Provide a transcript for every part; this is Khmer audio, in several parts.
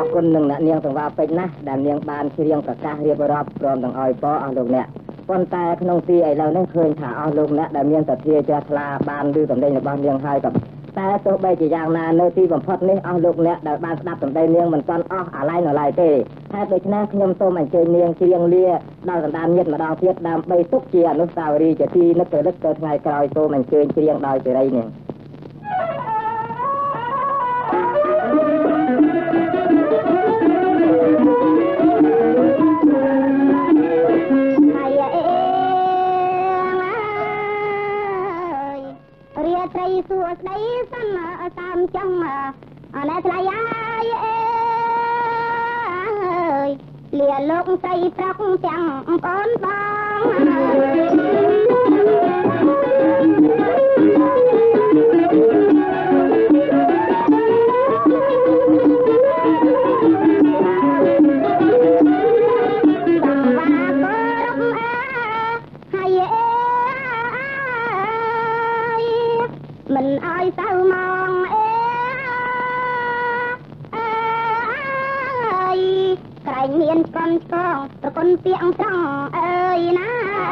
គុណនឹងអ្នកនាងទាំងពេជ្រណាស់ដែលនាងបានច្រៀងប្រកាសរៀបរាប់ព្រមទាំងអោយពរអស់លោកអ្នកប៉ុន្តែក្នុងទីឥឡូវនេះឃើញថាអស់លោកអ្នកដែលមានសទ្ធាជ្រះថ្លាបានឮសម្ដីរបស់នាងហើយក៏តែទោះបីជាយ៉ាងណានៅទីបំផុតនេះអស់លោកអ្នកដែលបានស្ដាប់សម្ដីនាងមិនទាន់អស់អាឡ័យនៅឡើយទេហើយដូច្នេះខ្ញុំសូមអញ្ជើញនាងច្រៀងលាដល់កណ្ដាលញាតិម្ដងទៀតដើម្បីទុកជាអនុស្សាវរីយ៍ជាទីនឹករលឹកទៅថ្ងៃក្រោយសូមអញ្ជើញច្រៀងដោយសេរីនាងត្រីសួស្ដីសំតាមចំអណែថ្លៃអាយអើយលាលោកស្រីប្រុកទាំងបងមិនអើយសៅមកក្រែងមានកូនឆ្កងប្រគុណពាក្យត្រង់អើយណា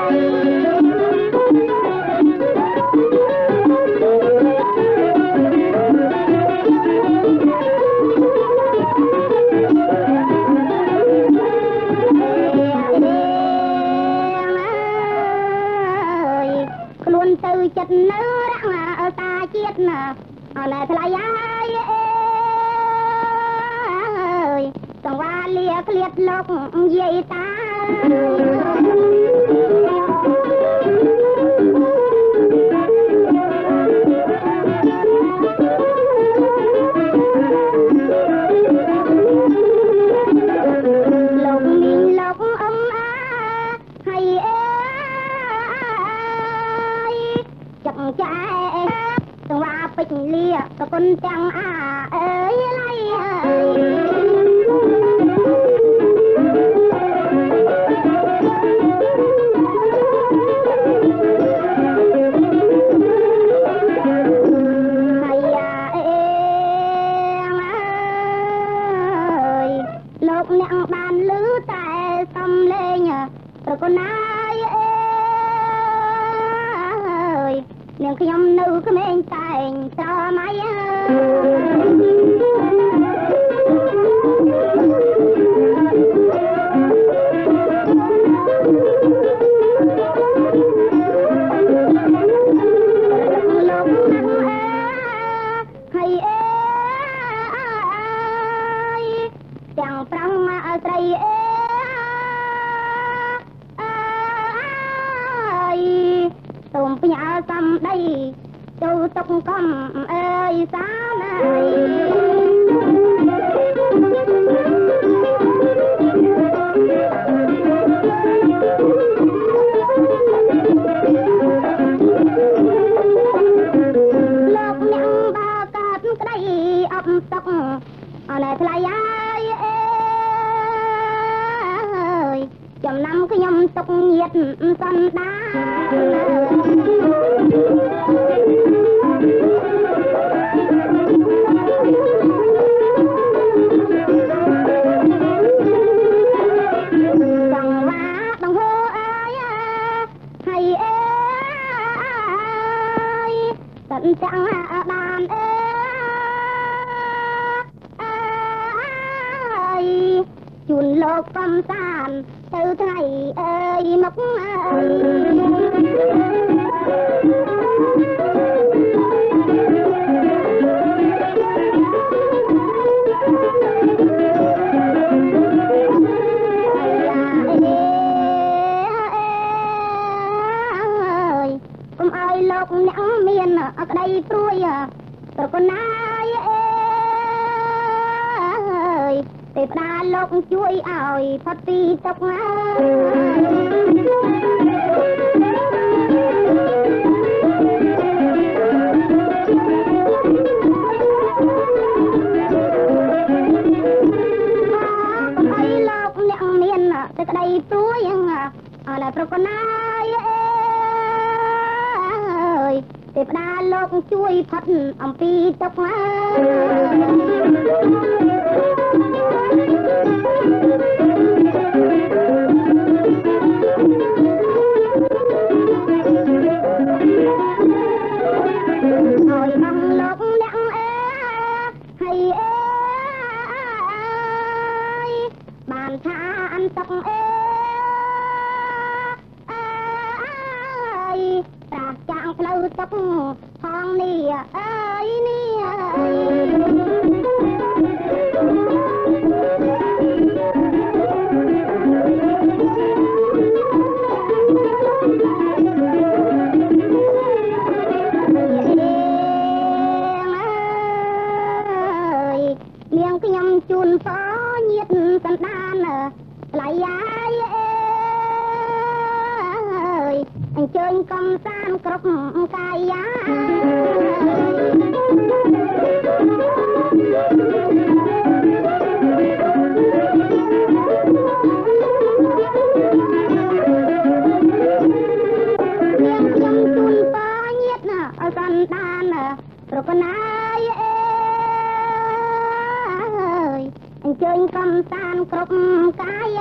ខ្លួនទៅចិត្តនៅរងតាជាតិណាអណែថ្លៃអាយសង្វាលាឃ្លាតលោកយាយតាលោកមីងលោកអ៊ំហើយចាំចាសង្វាពេជ្រលាប្រគុណទាំងអើយឡៃលោកអ្នកបានលឺតែសំលេងប្រគុណអាយនាងខ្ញុំនៅក្មេងតែងស្រមៃទាំងប្រងមកស្រីសូមផ្ញើសំដីចូលតុកកំអើយសាណាលោកអ្នកបើកាត់ក្តីអបតុកអណែថ្លៃអាយចំណាំខ្ញុំទុកញាតសន្តាchẳng đàn ơi chuồn lột con sàn từ thầy ơi mốc ơiលោកអ្នកមានអក្តីព្រួយប្រគុណណាយទេវតាលោកជួយឲ្យផុតពីទុក្ខហើយលោកអ្នកមានសេចក្តីព្រួយអរប្រគុណណាយទេវតាលោកជួយផុតអំពីទុក្ខ nhầm chun phó nhiệt sẵn đan lại ai ơi anh chơi công san cọc cài sẵn đan rồi con ai ơi anh chơi công san cọc cài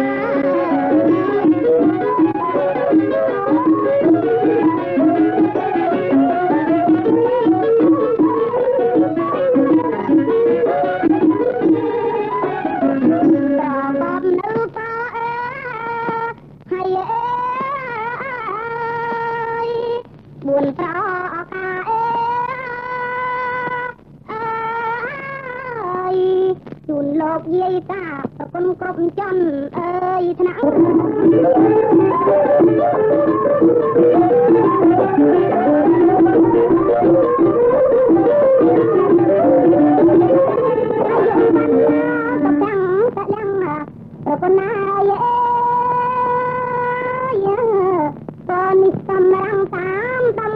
buồn trao ca ơi chun lộc dây ta con cọp chân ơi thằng con ai con tâm răng tám tâm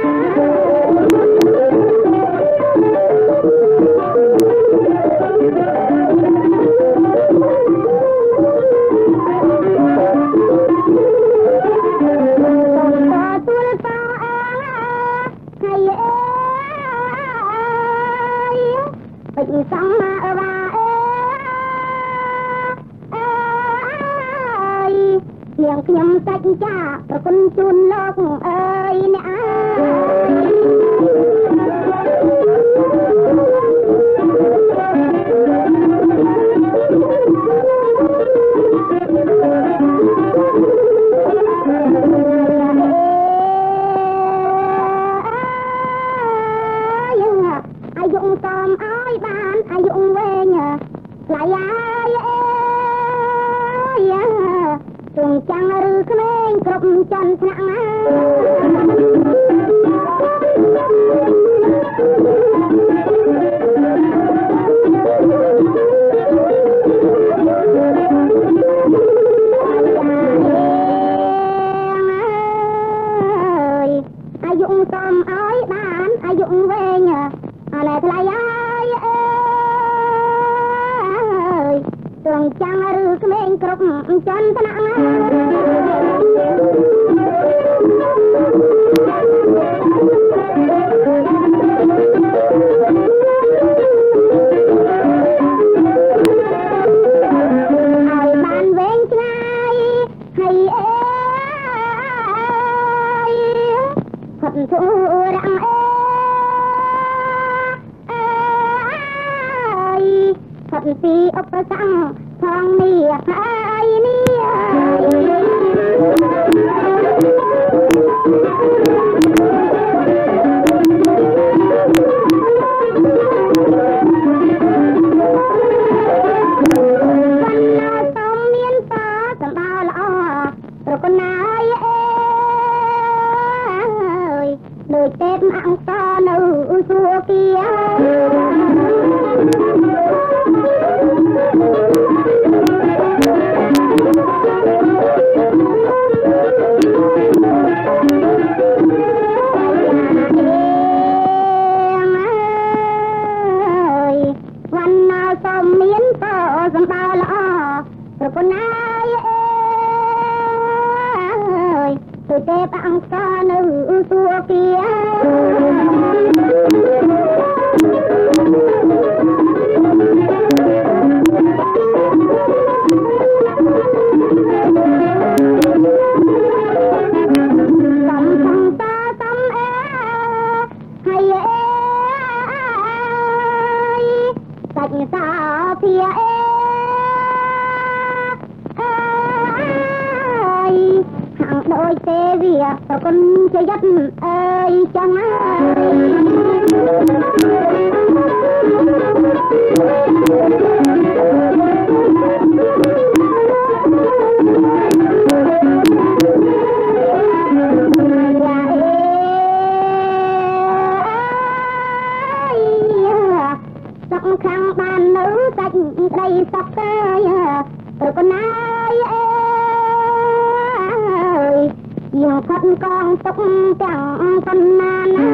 bệnh sống ba miệng khiêm sạch cha con chun lộc ơi nè ai dụng tôm ai bán ai dụng về nhờ lại ai từng chẳng rư khmênh cọp chân thẳng ai dụng tôm ơi bán ai dụng về nhờ này lại ai ơi từng chẳng rư khmênh cọp chân thẳng thật si ốc sang thong mi ai ni rồi con ai ơi đời tết mạng ta nữ xua kiaวันnào xong miến tỏ dần bao lọ rồi con ai ơi tôi tê bạn ta nữ xua kia sao phía ơi hạng đôi tê việc con chơi dắt ơi chẳng សំខាងបាននៅសាច់ក្តីសក់កាយប្រកណាយអើយយើងផុតកងទុកទាំងប៉ុណ្ណាណា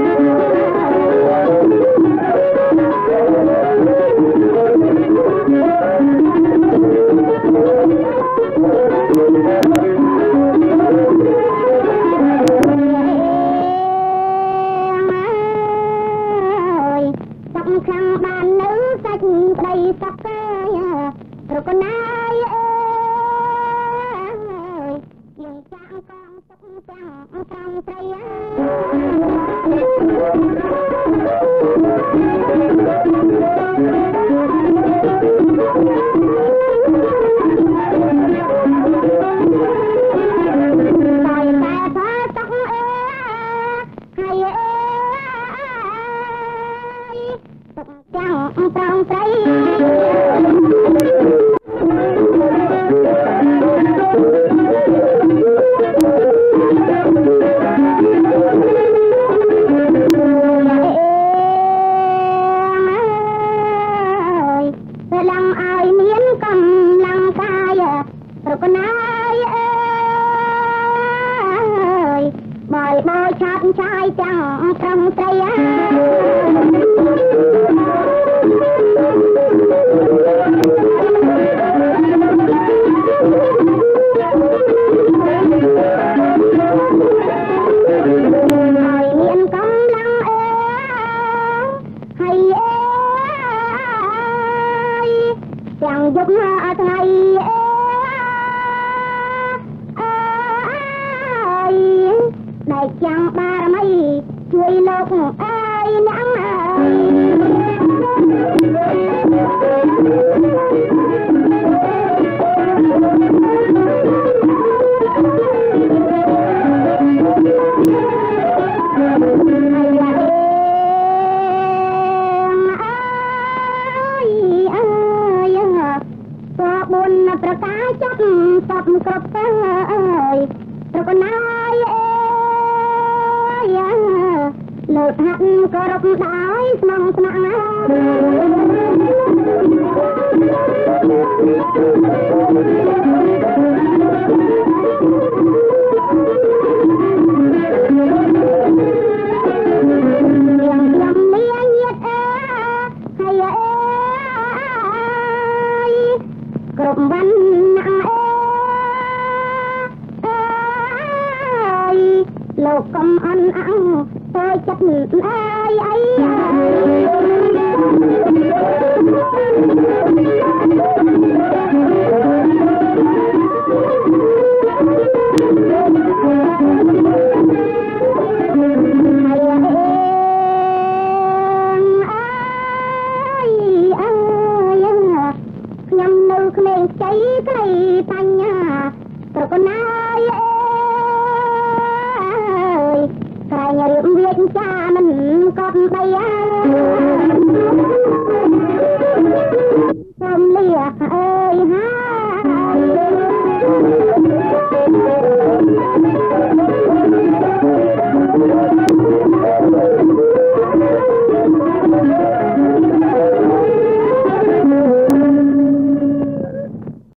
សក់កាយប្រកណាយអើយយើងចាក់កងទុកទាំងត្រង់ត្រី Hãy subscribe cho kênh Ghiền Mì Gõ để không bỏ lỡ